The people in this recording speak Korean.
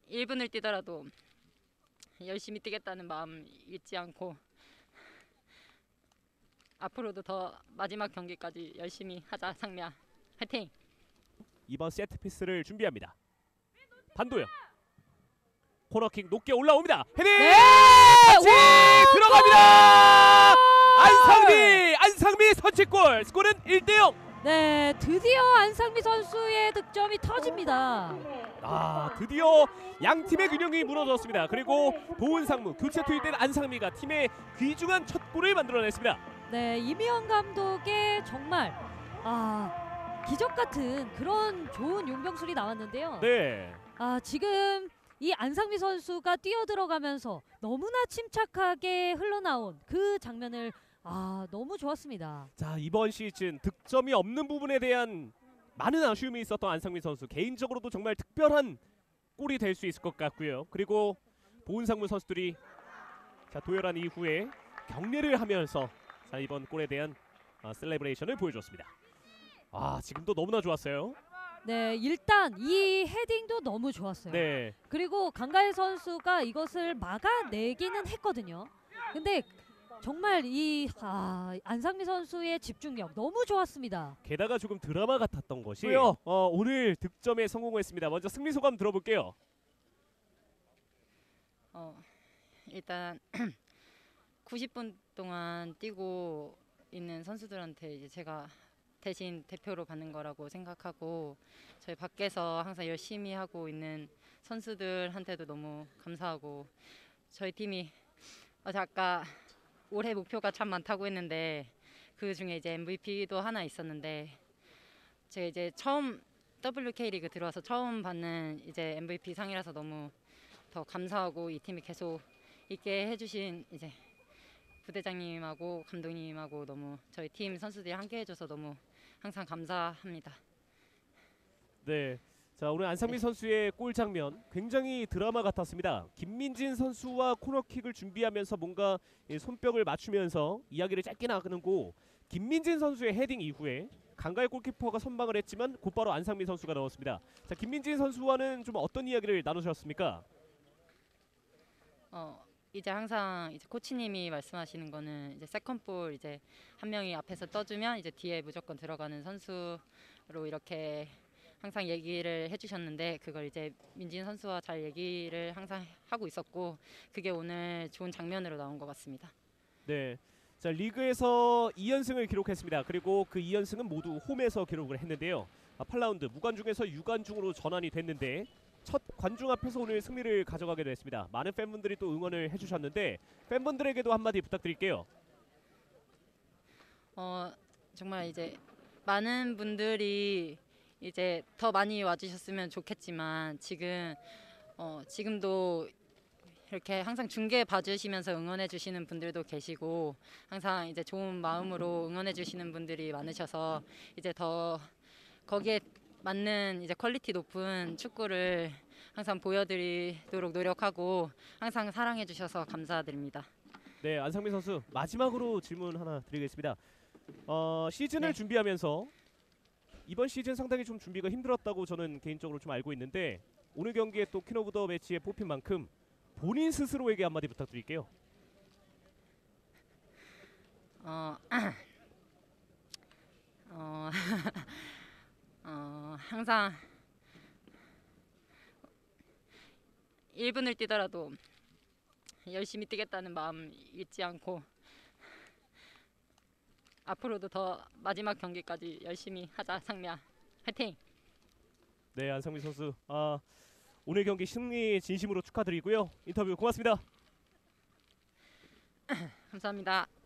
1분을 뛰더라도 열심히 뛰겠다는 마음 잊지 않고 앞으로도 더 마지막 경기까지 열심히 하자. 상미야, 화이팅! 이번 세트 피스를 준비합니다. 반도영 코너킥 높게 올라옵니다. 헤딩! 네! 터치! 들어갑니다! 안상미 선취골! 스코어는 1대0! 네, 드디어 안상미 선수의 득점이 터집니다. 드디어 양 팀의 균형이 무너졌습니다. 그리고 보은상무 교체 투입된 안상미가 팀의 귀중한 첫 골을 만들어냈습니다. 네, 이미영 감독의 정말 기적 같은 그런 좋은 용병술이 나왔는데요. 네. 지금 이 안상미 선수가 뛰어들어가면서 너무나 침착하게 흘러나온 그 장면을 너무 좋았습니다. 자, 이번 시즌 득점이 없는 부분에 대한 많은 아쉬움이 있었던 안상미 선수, 개인적으로도 정말 특별한 골이 될 수 있을 것 같고요. 그리고 보은상무 선수들이 도열한 이후에 격려를 하면서 이번 골에 대한 셀레브레이션을 보여줬습니다. 지금도 너무나 좋았어요. 네, 일단 이 헤딩도 너무 좋았어요. 네. 그리고 강가일 선수가 이것을 막아내기는 했거든요. 근데 정말 이 안상미 선수의 집중력 너무 좋았습니다. 게다가 조금 드라마 같았던 것이 오늘 득점에 성공했습니다. 먼저 승리 소감 들어볼게요. 일단 90분 동안 뛰고 있는 선수들한테 이제 제가 대신 대표로 받는 거라고 생각하고, 저희 밖에서 항상 열심히 하고 있는 선수들한테도 너무 감사하고, 저희 팀이 아까 올해 목표가 참 많다고 했는데 그 중에 이제 MVP도 하나 있었는데, 제가 이제 처음 WK리그 들어와서 처음 받는 이제 MVP 상이라서 너무 더 감사하고, 이 팀이 계속 있게 해주신 이제 부대장님하고 감독님하고 너무 저희 팀 선수들이 함께 해줘서 너무 항상 감사합니다. 네. 자, 오늘 안상미 선수의 골 장면 굉장히 드라마 같았습니다. 김민진 선수와 코너킥을 준비하면서 뭔가 손뼉을 맞추면서 이야기를 짧게 나누고, 김민진 선수의 헤딩 이후에 강가일 골키퍼가 선방을 했지만 곧바로 안상미 선수가 넣었습니다. 자, 김민진 선수와는 좀 어떤 이야기를 나누셨습니까? 이제 항상 이제 코치님이 말씀하시는 거는 이제 세컨볼 이제 한 명이 앞에서 떠주면 이제 뒤에 무조건 들어가는 선수로 이렇게 항상 얘기를 해주셨는데, 그걸 이제 민진 선수와 잘 얘기를 항상 하고 있었고, 그게 오늘 좋은 장면으로 나온 것 같습니다. 네. 자, 리그에서 2연승을 기록했습니다. 그리고 그 2연승은 모두 홈에서 기록을 했는데요. 8라운드 무관중에서 유관중으로 전환이 됐는데 첫 관중 앞에서 오늘 승리를 가져가게 됐습니다. 많은 팬분들이 또 응원을 해주셨는데 팬분들에게도 한마디 부탁드릴게요. 정말 이제 많은 분들이 이제 더 많이 와주셨으면 좋겠지만, 지금도 이렇게 항상 중계 봐주시면서 응원해 주시는 분들도 계시고, 항상 이제 좋은 마음으로 응원해 주시는 분들이 많으셔서 이제 더 거기에 맞는 이제 퀄리티 높은 축구를 항상 보여드리도록 노력하고, 항상 사랑해 주셔서 감사드립니다. 네, 안상미 선수 마지막으로 질문 하나 드리겠습니다. 시즌을 네. 준비하면서 이번 시즌 상당히 좀 준비가 힘들었다고 저는 개인적으로 좀 알고 있는데, 오늘 경기에 또 퀸 오브 더 매치에 뽑힌 만큼 본인 스스로에게 한마디 부탁드릴게요. 항상 1분을 뛰더라도 열심히 뛰겠다는 마음 잊지 않고 앞으로도 더 마지막 경기까지 열심히 하자. 상미야, 화이팅! 네, 안상미 선수 오늘 경기 승리 진심으로 축하드리고요. 인터뷰 고맙습니다. 감사합니다.